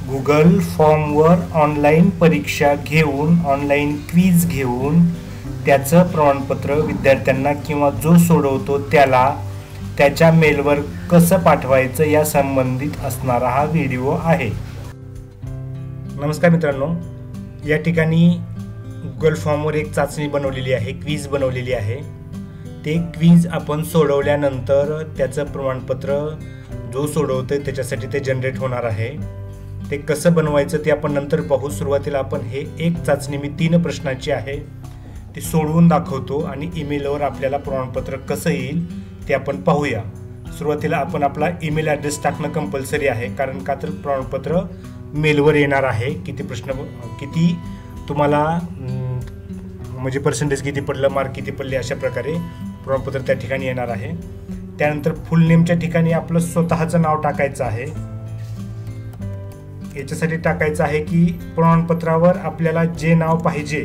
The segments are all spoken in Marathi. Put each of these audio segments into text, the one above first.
गुगल फॉर्मवर ऑनलाईन परीक्षा घेऊन ऑनलाईन क्विज घेऊन त्याचं प्रमाणपत्र विद्यार्थ्यांना किंवा जो सोडवतो त्याला त्याच्या मेलवर कसं पाठवायचं या संबंधित असणारा हा व्हिडिओ आहे। नमस्कार मित्रांनो, या ठिकाणी गुगल फॉर्मवर एक चाचणी बनवलेली आहे, क्विज बनवलेली आहे। ते क्विज आपण सोडवल्यानंतर त्याचं प्रमाणपत्र जो सोडवतोय त्याच्यासाठी ते जनरेट होणार आहे। ते कसं बनवायचं ते आपण नंतर पाहू। सुरुवातीला आपण हे एक चाचणी मी 3 प्रश्नाची आहे ती सोडवून दाखवतो आणि ईमेलवर आपल्याला प्रमाणपत्र कसं येईल ते आपण पाहूया। सुरुवातीला आपण आपला ईमेल ॲड्रेस टाकणं कंपल्सरी आहे, कारण का तर प्रमाणपत्र मेलवर येणार आहे। किती तुम्हाला म्हणजे पर्सेंटेज किती पडलं, मार्क किती पडले, अशा प्रकारे प्रमाणपत्र त्या ठिकाणी येणार आहे। त्यानंतर फुल नेमच्या ठिकाणी आपलं स्वतःचं नाव टाकायचं आहे। याच्यासाठी टाकायचं आहे की प्रमाणपत्रावर आपल्याला जे नाव पाहिजे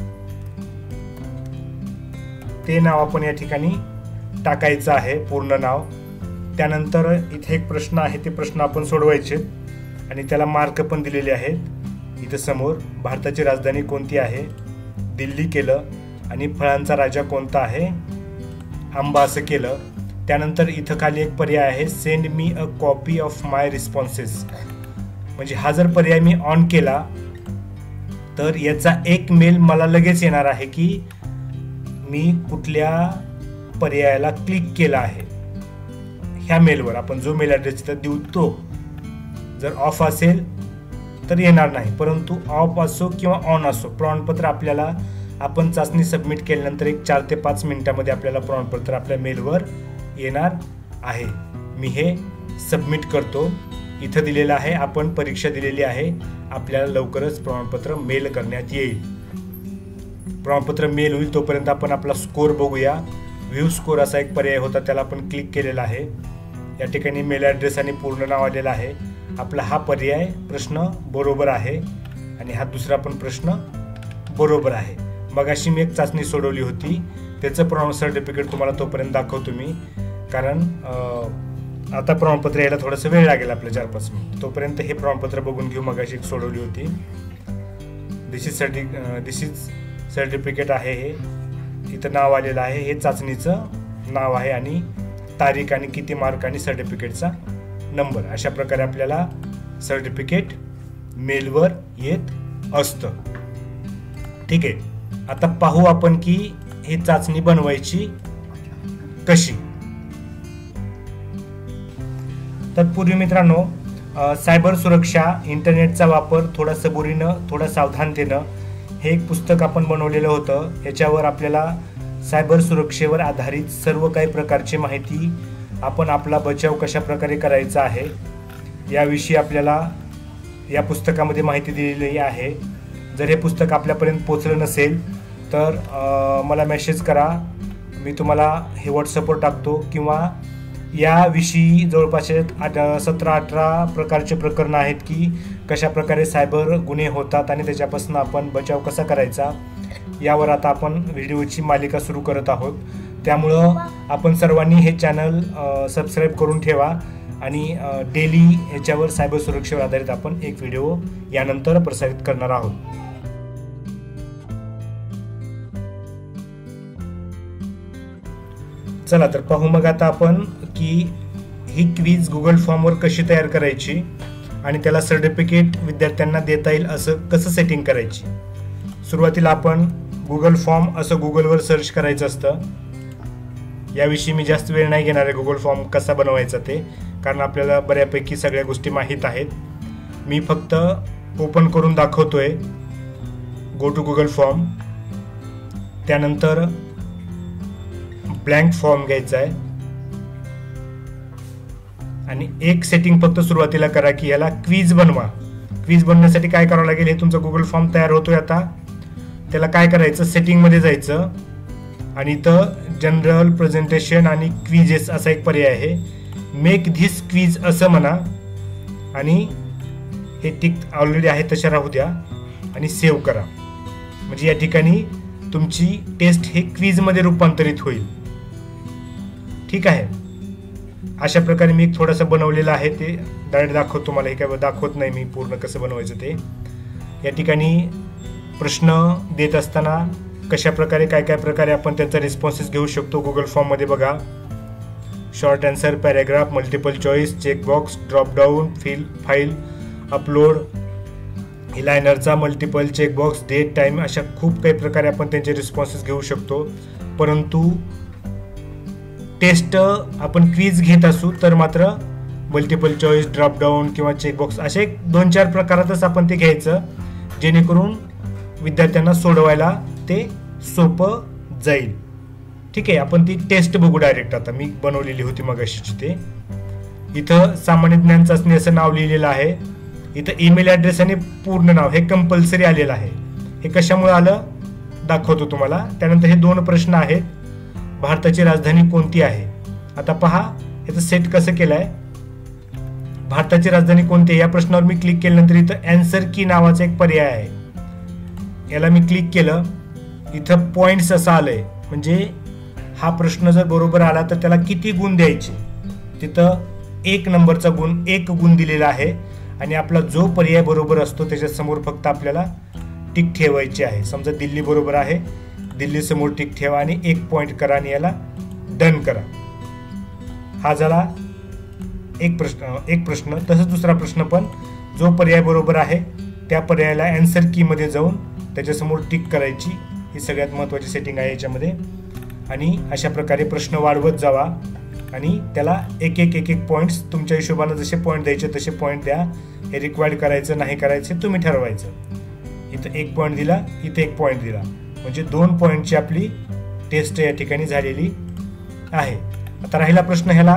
ते नाव आपण या ठिकाणी टाकायचं आहे, पूर्ण नाव। त्यानंतर इथे एक प्रश्न आहे, ते प्रश्न आपण सोडवायचे आणि त्याला मार्क पण दिलेले आहेत। इथं समोर भारताची राजधानी कोणती आहे, दिल्ली केलं आणि फळांचा राजा कोणता आहे, आंबा असं केलं। त्यानंतर इथं खाली एक पर्याय आहे, send me a copy of my responses. म्हणजे हा जर पर्याय मी ऑन केला तर याचा एक मेल मला लगेच येणार आहे की मी कुठल्या पर्यायाला क्लिक केला आहे। ह्या मेलवर आपण जो मेल ॲड्रेस इथं देऊ तो जर ऑफ असेल तर येणार नाही, परंतु ऑफ असो किंवा ऑन असो प्रमाणपत्र आपल्याला आपण चाचणी सबमिट केल्यानंतर एक 4 ते 5 मिनिटांमध्ये आपल्याला प्रमाणपत्र आपल्या मेलवर येणार आहे। मी हे सबमिट करतो। इथं दिलेलं आहे आपण परीक्षा दिलेली आहे, आपल्याला लवकरच प्रमाणपत्र मेल करण्यात येईल। प्रमाणपत्र मेल होईल तोपर्यंत आपण आपला स्कोर बघूया। व्ह्यू स्कोर असा एक पर्याय होता, त्याला आपण क्लिक केलेला आहे। या ठिकाणी मेल ॲड्रेस आणि पूर्ण नाव आलेलं आहे। आपला हा पर्याय प्रश्न बरोबर आहे आणि हा दुसरा पण प्रश्न बरोबर आहे। मगाशी मी एक चाचणी सोडवली होती, त्याचं प्रमाण सर्टिफिकेट तुम्हाला तोपर्यंत दाखवतो मी, कारण आता प्रमाणपत्र यायला थोडंसं वेळ लागेल आपलं 4-5 मिनिट। तोपर्यंत हे प्रमाणपत्र बघून घेऊ। मगाशी एक सोडवली होती। दिस इज सर्टिफिकेट आहे, हे इथं नाव आलेलं आहे, हे चाचणीचं नाव आहे आणि तारीख आणि किती मार्क आणि सर्टिफिकेटचा नंबर, अशा प्रकारे आपल्याला सर्टिफिकेट मेलवर येत असतं। ठीक आहे, आता पाहू आपण की ही चाचणी बनवायची कशी। तत्पूर्वी मित्रांनो, सायबर सुरक्षा, इंटरनेटचा वापर थोडा सबुरीनं, थोडा सावधानतेनं, हे एक पुस्तक आपण बनवलेलं होतं। याच्यावर आपल्याला सायबर सुरक्षेवर आधारित सर्व काही प्रकारची माहिती, आपण आपला बचाव कशा प्रकारे करायचा आहे याविषयी आपल्याला या पुस्तकामध्ये माहिती दिलेली आहे। जर हे पुस्तक आपल्यापर्यंत पोचलं नसेल तर मला मेसेज करा, मी तुम्हाला हे व्हॉट्सअपवर टाकतो। किंवा याविषयी जवळपास 17-18 प्रकारचे प्रकरणं आहेत की कशा प्रकारे सायबर गुन्हे होतात आणि त्याच्यापासून आपण बचाव कसा करायचा, यावर आता आपण व्हिडिओची मालिका सुरू करत आहोत। त्यामुळं आपण सर्वांनी हे चॅनल सबस्क्राईब करून ठेवा आणि डेली याच्यावर सायबर सुरक्षेवर आधारित आपण एक व्हिडिओ यानंतर प्रसारित करणार आहोत। चला तर पाहू मग आता आपण की ही क्विज गुगल फॉर्मवर कशी तयार करायची आणि त्याला सर्टिफिकेट विद्यार्थ्यांना देता येईल असं कसं सेटिंग करायची। सुरुवातीला आपण गुगल फॉर्म असं गुगलवर सर्च करायचं असतं। याविषयी मी जास्त वेळ नाही घेणार आहे, गुगल फॉर्म कसा बनवायचा ते, कारण आपल्याला बऱ्यापैकी सगळ्या गोष्टी माहीत आहेत। मी फक्त ओपन करून दाखवतोय। गो टू गुगल फॉर्म, त्यानंतर ब्लँक फॉर्म घ्यायचा आहे आणि एक सेटिंग फक्त सुरुवातीला करा की याला क्विज बनवा। क्विज बनवण्यासाठी काय करावं लागेल, हे तुमचा गुगल फॉर्म तयार होतोय आता, त्याला काय करायचं, सेटिंगमध्ये जायचं आणि इथं जनरल, प्रेझेंटेशन आणि क्विजेस असा एक पर्याय आहे। मेक धिस क्विज असं म्हणा आणि हे टिक ऑलरेडी आहे तशा राहू द्या आणि सेव्ह करा। म्हणजे या ठिकाणी तुमची टेस्ट हे क्विजमध्ये रूपांतरित होईल। ठीक आहे, अशा प्रकारे मी थोडंसं बनवलेलं आहे, ते डायरेक्ट दाखवतो तुम्हाला. हे काय दाखवत नाही मी पूर्ण कसं बनवायचं ते. या ठिकाणी प्रश्न देत असताना कशा प्रकारे काय काय प्रकारे आपण त्यांचा रिस्पॉन्सेस घेऊ शकतो गुगल फॉर्ममध्ये बघा. Short answer, paragraph, multiple choice, checkbox, dropdown, file, upload, लायनरचा, मल्टिपल, चेकबॉक्स, डेट, टाइम, अशा खूप काही प्रकारे आपण त्यांचे रिस्पॉन्सेस घेऊ शकतो. परंतु टेस्ट आपण क्विज घेत असू तर मात्र मल्टिपल चॉईस, ड्रॉपडाऊन किंवा चेकबॉक्स असे 2-4 प्रकारातच आपण ते घ्यायचं, जेणेकरून विद्यार्थ्यांना सोडवायला ते सोपं जाईल. ठीक आहे, आपण ती टेस्ट बघू डायरेक्ट. आता मी बनवलेली होती मगाशीची ते. इथं सामान्य ज्ञान चाचणी असं नाव लिहिलेलं आहे. इथं ईमेल ॲड्रेस आणि पूर्ण नाव हे कंपल्सरी आलेलं आहे. हे कशामुळे आलं दाखवतो तुम्हाला. त्यानंतर हे 2 प्रश्न आहेत. भारताची राजधानी कोणती आहे. आता पहा याचं सेट कसं केलं आहे. भारताची राजधानी कोणती आहे या प्रश्नावर मी क्लिक केल्यानंतर इथं अँसर की नावाचा एक पर्याय आहे. याला मी क्लिक केलं, इथं पॉइंट्स असं आलंय, म्हणजे हा प्रश्न जर बरोबर आला तर त्याला किती गुण द्यायचे. तिथं 1 नंबरचा गुण 1 गुण दिलेला आहे आणि आपला जो पर्याय बरोबर असतो त्याच्या समोर फक्त आपल्याला टिक ठेवायची आहे. समजा दिल्ली बरोबर आहे, दिल्ली समोर टिक ठेवा आणि 1 पॉइंट करा आणि याला डन करा. हा झाला एक प्रश्न. तसंच दुसरा प्रश्न पण जो पर्याय बरोबर आहे त्या पर्यायाला अँसर की मध्ये जाऊन त्याच्यासमोर टिक करायची. ही सगळ्यात महत्त्वाची सेटिंग आहे याच्यामध्ये. आणि अशा प्रकारे प्रश्न वाढवत जावा आणि त्याला एक पॉईंट्स तुमच्या हिशोबाने जसे पॉईंट द्यायचे तसे पॉईंट द्या. हे रिक्वायर्ड करायचं नाही करायचं तुम्ही ठरवायचं. इथं 1 पॉईंट दिला, इथे 1 पॉईंट दिला, म्हणजे 2 पॉईंटची आपली टेस्ट या ठिकाणी झालेली आहे. आता राहिला प्रश्न, ह्याला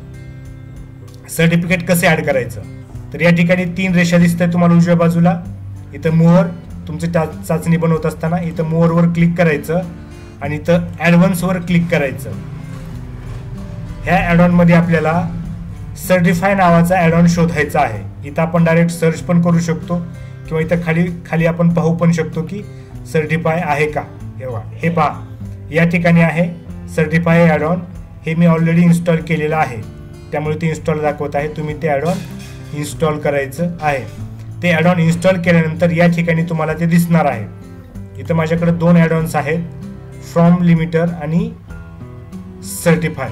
सर्टिफिकेट कसे ऍड करायचं. तर या ठिकाणी 3 रेषा दिसतात तुम्हाला उजव्या बाजूला. इथं मोअर, तुमची चाचणी बनवत असताना इथं मोअरवर क्लिक करायचं आणि इथं ॲडव्हान्सवर क्लिक करायचं. ह्या ॲडऑन मध्ये आपल्याला सर्टिफाय नावाचा ॲडऑन शोधायचा आहे. इथं आपण डायरेक्ट सर्च पण करू शकतो किंवा इथं खाली आपण पाहू पण शकतो की सर्टिफाय आहे का. हे पहा या ठिकाणी आहे सर्टिफाय ॲडऑन. हे मी ऑलरेडी इन्स्टॉल केलेलं आहे त्यामुळे ते इन्स्टॉल दाखवत आहे. तुम्ही ते ॲडऑन इन्स्टॉल करायचं आहे. ते ॲडऑन इन्स्टॉल केल्यानंतर या ठिकाणी तुम्हाला ते दिसणार आहे. इथं माझ्याकडे 2 ॲडऑन्स आहेत, फ्रॉम लिमिटर आणि सर्टिफाय.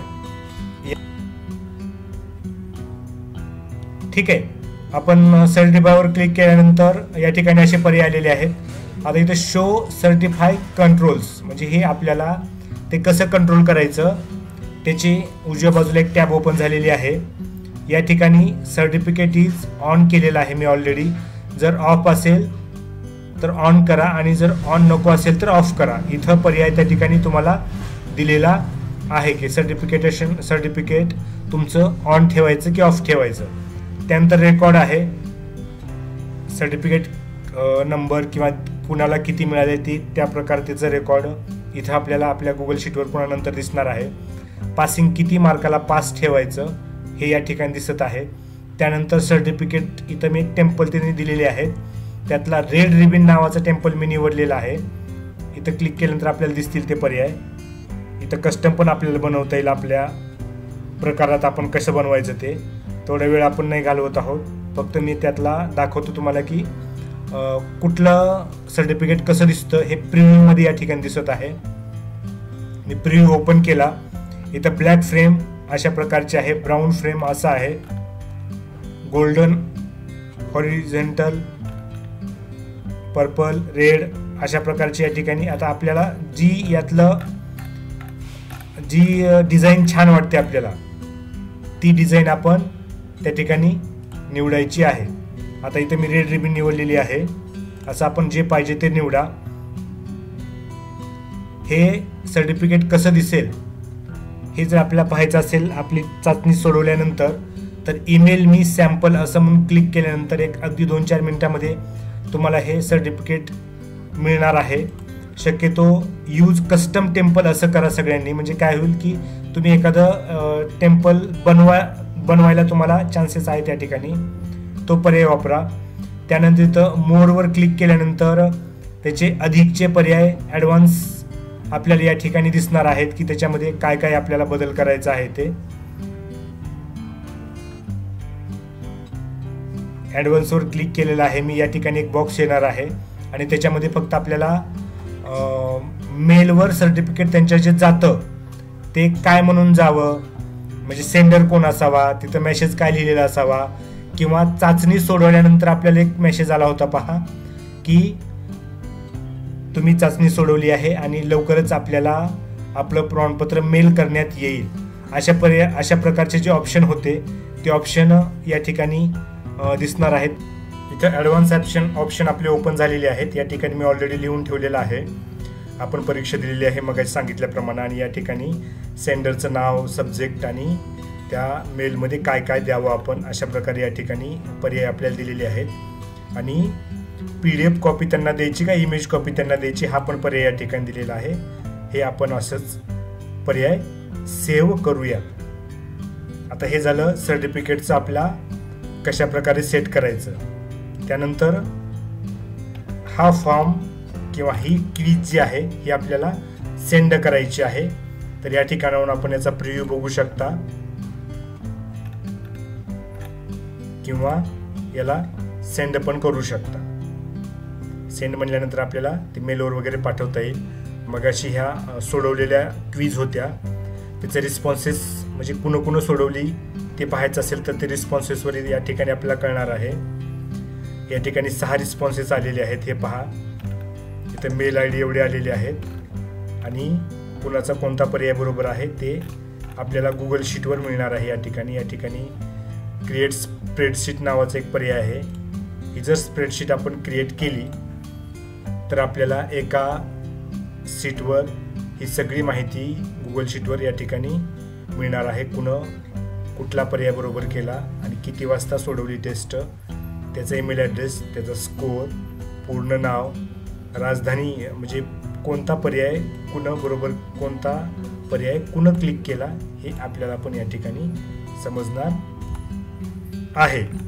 ठीक आहे, आपण सर्टिफायवर क्लिक केल्यानंतर या ठिकाणी असे पर्याय आलेले आहेत. आता इथं शो सर्टिफाय कंट्रोल्स, म्हणजे हे आपल्याला ते कसं कंट्रोल करायचं त्याची उजव्या बाजूला एक टॅब ओपन झालेली आहे. या ठिकाणी सर्टिफिकेट इज ऑन केलेलं आहे मी ऑलरेडी. जर ऑफ असेल तर ऑन करा आणि जर ऑन नको असेल तर ऑफ करा. इथं पर्याय त्या ठिकाणी तुम्हाला दिलेला आहे की सर्टिफिकेट तुमचं ऑन ठेवायचं की ऑफ ठेवायचं. त्यानंतर रेकॉर्ड आहे, सर्टिफिकेट नंबर किंवा कुणाला किती मिळाले ती त्या प्रकारे त्याचं रेकॉर्ड इथं आपल्याला आपल्या गुगल शीटवर पुन्हा नंतर दिसणार आहे. पासिंग किती मार्काला पास ठेवायचं हे या ठिकाणी दिसत आहे. त्यानंतर सर्टिफिकेट इथं मी एक टेम्पल त्यांनी दिलेले आहेत, त्यातला रेड रिबिन नावाचा टेम्पल मी निवडलेला आहे. इथं क्लिक केल्यानंतर आपल्याला दिसतील ते पर्याय. इथं कस्टम पण आपल्याला बनवता येईल आपल्या प्रकारात आपण कसं बनवायचं ते. थोडा वेळ आपण नाही घालवत आहोत, फक्त मी त्यातला दाखवतो तुम्हाला की कुठलं सर्टिफिकेट कसं दिसतं. हे प्रिव्ह्यूमध्ये या ठिकाणी दिसत आहे. मी प्रिव्ह्यू ओपन केला. इथं ब्लॅक फ्रेम अशा प्रकारचे आहे, ब्राऊन फ्रेम असा आहे, गोल्डन, हॉरिझॉन्टल, पर्पल, रेड अशा प्रकारचे या ठिकाणी. आता आपल्याला जी डिझाईन छान वाटते आपल्याला ती डिझाईन आपण त्या ठिकाणी निवडायची आहे. आता इथे मी रेड रिबन निवडलेली आहे. असं आपण जे पाहिजे ते निवडा. हे सर्टिफिकेट कसं दिसेल हे जर आपल्याला पाहायचं असेल आपली चाचणी सोडवल्यानंतर तर ईमेल मी सॅम्पल असं म्हणून क्लिक केल्यानंतर एक अगदी 2-4 मिनिटामध्ये तुम्हाला हे सर्टिफिकेट मिळणार आहे. शक्यतो यूज कस्टम टेम्पल असं करा सगळ्यांनी, म्हणजे काय होईल की तुम्ही एखादं टेम्पल बनवायला तुम्हाला चान्सेस आहेत त्या ठिकाणी. तो पर्याय वापरा. त्यानंतर इथं मोरवर क्लिक केल्यानंतर त्याचे अधिकचे पर्याय ॲडव्हान्स आपल्याला या ठिकाणी दिसणार आहेत की त्याच्यामध्ये काय काय आपल्याला बदल करायचा आहे ते. ॲडव्हान्सवर क्लिक केलेलं आहे मी. या ठिकाणी एक बॉक्स येणार आहे आणि त्याच्यामध्ये फक्त आपल्याला मेलवर सर्टिफिकेट त्यांच्या जे जातं ते काय म्हणून जावं, म्हणजे सेंडर कोण असावा, तिथं मेसेज काय लिहिलेला असावा, किंवा चाचणी सोडवल्यानंतर आपल्याला एक मेसेज आला होता पहा की तुम्ही चाचणी सोडवली आहे आणि लवकरच आपल्याला आपलं प्रमाणपत्र मेल करण्यात येईल. अशा प्रकारचे जे ऑप्शन होते ते ऑप्शन या ठिकाणी दिसणार आहेत. इथं ॲडव्हान्स ऑप्शन आपले ओपन झालेले आहेत. या ठिकाणी मी ऑलरेडी लिहून ठेवलेलं आहे. आपण परीक्षा दिलेली आहे मग सांगितल्याप्रमाणे, आणि या ठिकाणी सेंडरचं नाव, सब्जेक्ट आणि त्या मेलमध्ये काय काय द्यावं आपण, अशा प्रकारे या ठिकाणी पर्याय आपल्याला दिलेले आहेत. आणि PDF कॉपी त्यांना द्यायची का इमेज कॉपी त्यांना द्यायची हा पण पर्याय या ठिकाणी दिलेला आहे. हे आपण असंच पर्याय सेव्ह करूया. आता हे झालं सर्टिफिकेटचं आपला कशा प्रकारे सेट करायचं. त्यानंतर हा फॉर्म किंवा ही क्विज जी आहे ही आपल्याला सेंड करायची आहे. तर या ठिकाणाहून आपण याचा प्रिव्ह्यू बघू शकता किंवा याला सेंड पण करू शकता. सेंड म्हणल्यानंतर आपल्याला ते मेलवर वगैरे पाठवता येईल. मगाशी ह्या सोडवलेल्या क्विज होत्या त्याचे रिस्पॉन्सेस म्हणजे कुणं सोडवली ते पाहायचं असेल तर ते रिस्पॉन्सेसवर या ठिकाणी आपल्याला कळणार आहे. या ठिकाणी 6 रिस्पॉन्सेस आलेले आहेत. हे पहा, इथं मेल ID एवढे आलेले आहेत आणि कुणाचा कोणता पर्याय बरोबर आहे ते आपल्याला गुगल शीटवर मिळणार आहे. या ठिकाणी क्रिएट स्प्रेडशीट नावाचा एक पर्याय आहे. ही जर स्प्रेडशीट आपण क्रिएट केली तर आपल्याला एका शीटवर ही सगळी माहिती गुगल शीटवर या ठिकाणी मिळणार आहे. कुठला पर्याय बरोबर केला आणि किती वाजता सोडवली टेस्ट, त्याचा ईमेल ॲड्रेस, त्याचा स्कोअर, पूर्ण नाव, राजधानी म्हणजे कोणता पर्याय बरोबर, कोणता पर्याय क्लिक केला हे आपल्याला पण या ठिकाणी समजणार आहे.